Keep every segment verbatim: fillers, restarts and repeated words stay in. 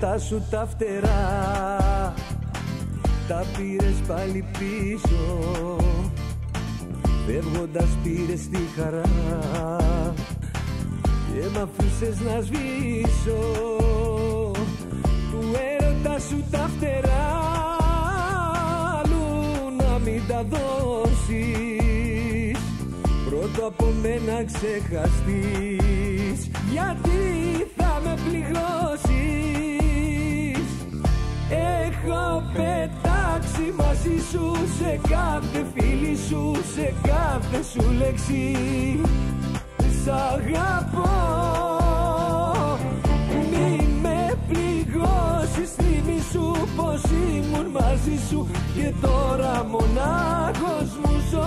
έρωτά σου τα φτερά τα πήρες πάλι πίσω, φεύγοντας πήρες τη χαρά και μ' αφήσες να σβήσω. Του έρωτα σου τα φτερά αλλού να μην τα δώσεις, πρώτο από μένα ξεχαστείς, γιατί θα με πληγώσεις. Έχω πετάξει μαζί σου σε κάθε φίλη σου, σε κάθε σου λέξη. Σ' αγαπώ, μη με πληγώσεις. Θυμήσου πως ήμουν μαζί σου και τώρα μονάχος μου ζω.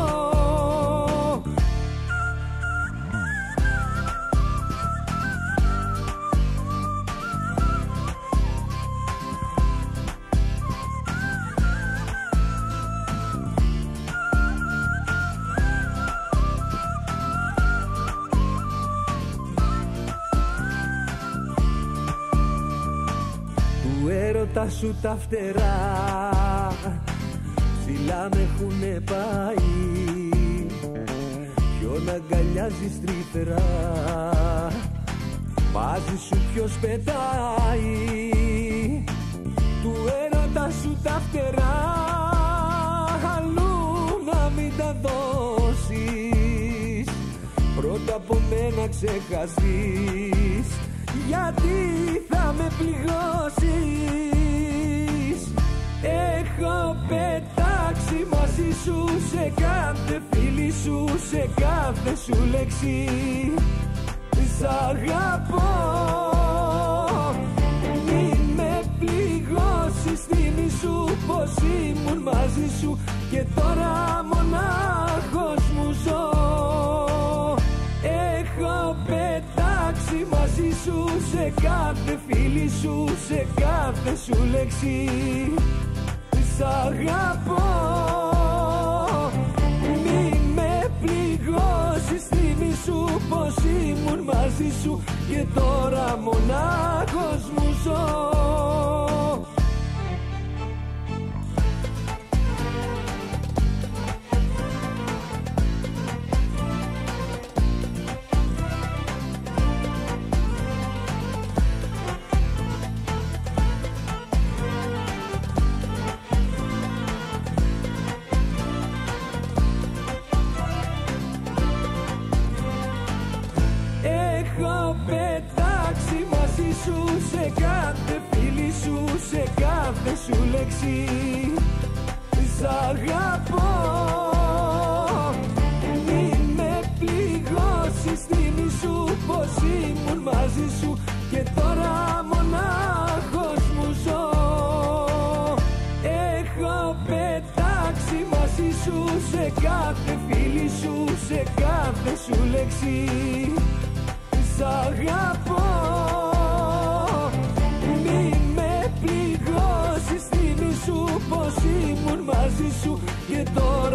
Έρωτα σου τα φτερά ψηλά με έχουνε πάει, ποιον αγκαλιάζεις τρυφερά, μαζί σου ποιος πετάει. Του έρωτα σου τα φτερά αλλού να μην τα δώσεις, πρώτα από μένα ξεχαστείς, γιατί θα με πληγώσεις. Έχω πετάξει μαζί σου σε κάθε φίλη σου, σε κάθε σου λέξη. Σ' αγαπώ, μη με πληγώσεις. Θυμήσου πως ήμουν μαζί σου και τώρα μονάχος μου ζω. Έχω πετάξει μαζί σου σε κάθε φίλη σου, σε κάθε σου λέξη. Σ' αγαπώ, μη με πληγώσεις. Θυμήσου πως ήμουν μαζί σου και τώρα μονάχος μου ζω. Έχω πετάξει μαζί σου σε κάθε φίλη σου, σε κάθε σου λέξη. Σ' αγαπώ, μη με πληγώσεις. Θυμήσου πως ήμουν μαζί σου και τώρα μονάχος μου ζω. Έχω πετάξει μαζί σου σε κάθε φίλη σου, σε κάθε σου λέξη. Σ' αγαπώ, μη με πληγώσεις. Θυμήσου πως ήμουν μαζί σου και τώρα